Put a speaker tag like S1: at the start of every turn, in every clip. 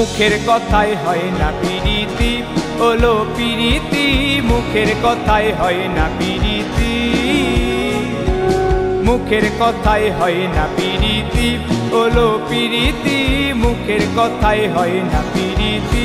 S1: মুখের কথায় হয় না পিরিতি, ওলো পিরিতি, মুখের কথায় হয় না পিরিতি, মুখের কথায় হয় না পিরিতি, ওলো পিরিতি, মুখের কথায় হয় না পিরিতি।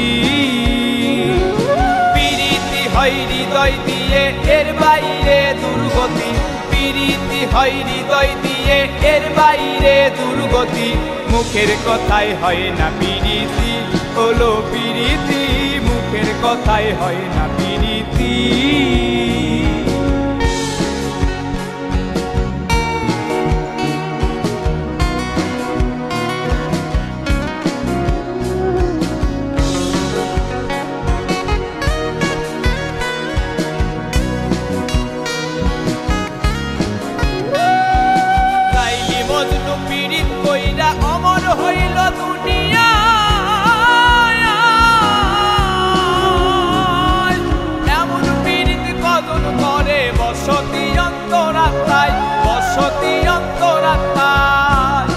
S1: পিরিতি হয় হৃদয় দিয়ে, এর বাইরে দুর্গতি, পিরিতি হয় হৃদয় দিয়ে, এর বাইরে দুর্গতি, মুখের কথায় হয় না পিরিতি, ওলো পিরিতি, মুখের কথায় হয় না পিরিতি। লাইলি মজনু পীড়িত কইরা অমর হইল দুনিয়া, এমন পীড়িত কজন করে বসতি অন্তরাত্মায়, বসতি অন্তরাত্মায়।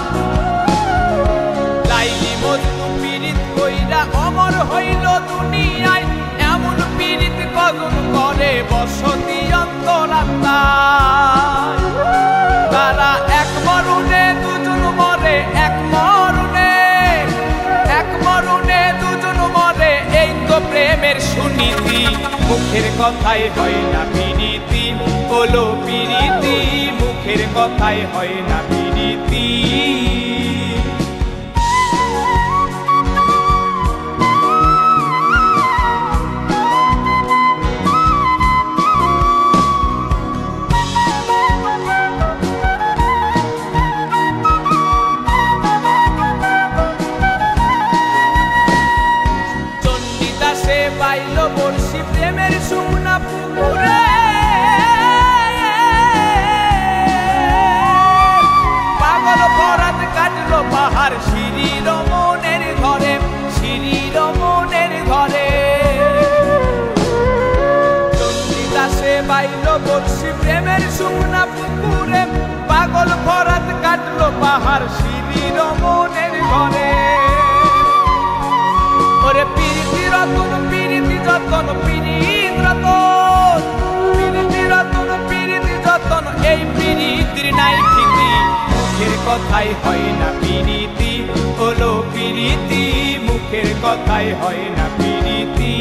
S1: লাইলি মজনু পীড়িত কইরা অমর হইল দুনিয়ায়, এমন পীড়িত কজন করে বসতি অন্তরাত্মায়। তারা এক মরণে দুজন মরে, এক মরণে, এক মরণে দুজন মরে, এই তো প্রেমের সুনীতি। মুখের কথায় হয় না পিরিতি, ওলো পিরিতি, মুখের কথায় হয় না পিরিতি। পাইল বর্ষি প্রেমের সুমনা পুকুরে, পাগল পরাত কাটলো পাহাড় শিরির মনের ঘরে, শিরির মনের ঘরে। চন্ডিদাসে পাইল বর্ষি প্রেমের সুমনা পুকুরে, পাগল পরাত কাটলো পাহাড় শিরির মনের ঘরে। ওরে পিরিতি রতন, পিরিতি যতন, পিরিত রতন, পিরিতি রতন, পিরিতি যতন, এই পিরিতির নাই ঠীতি। মুখের কথায় হয় না পিরিতি, ওলো পিরিতি, মুখের কথায় হয় না পিরিতি।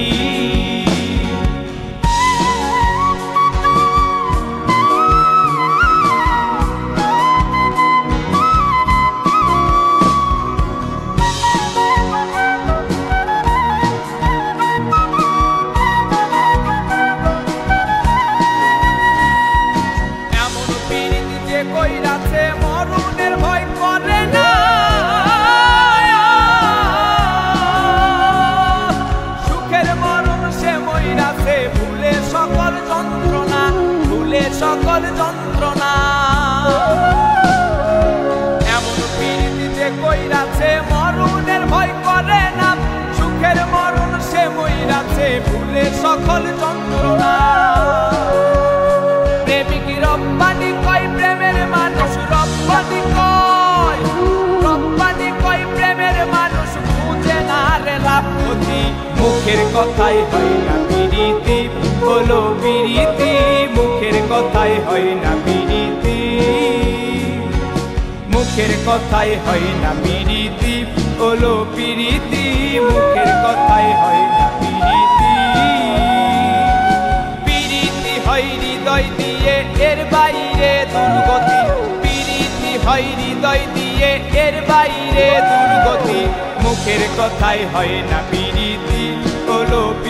S1: কইরাছে মরণের ভয় করে না, সুখের মরণ সে মইরাছে, ভুলে সকল যন্ত্রণা, ভুলে সকল যন্ত্রণা। এমন পীড়িতি যে কইরাছে মরণের ভয় করে না, সুখের মরণ সে মইরাছে, ভুলে সকল যন্ত্রণা। প্রেমিক রব্বানি কয় প্রেমের মানুষ, রব্বানি কয়, রব্বানি কয় প্রেমের মানুষ, বুঝে না রে লাভ ক্ষতি। মুখের কথায় হয় না পিরিতি, হলো পিরিতি, মুখের কথায় হয় না পিরিতি, মুখের কথায় হয় না পিরিতি, হলো পিরিতি, মুখের কথায় হয় না পিরিতি। পিরিতি হয় হৃদয় দিয়ে, এর বাইরে দুর্গতি, পিরিতি হয় হৃদয় দিয়ে, এর বাইরে দুর্গতি, মুখের কথায় হয় না পিরিতি, ওলো